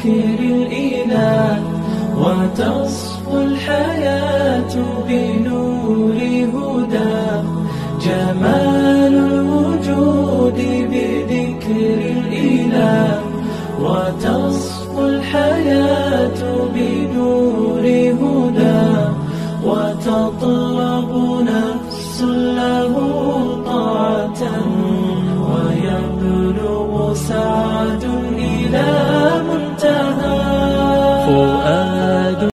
بذكر الإله، وتصفو الحياة بنور هداه. جمال الوجود بذكر الإله، وتصفو الحياة بنور هداه. وتطلب نفس له طاعة، ويبلغ سعد إلى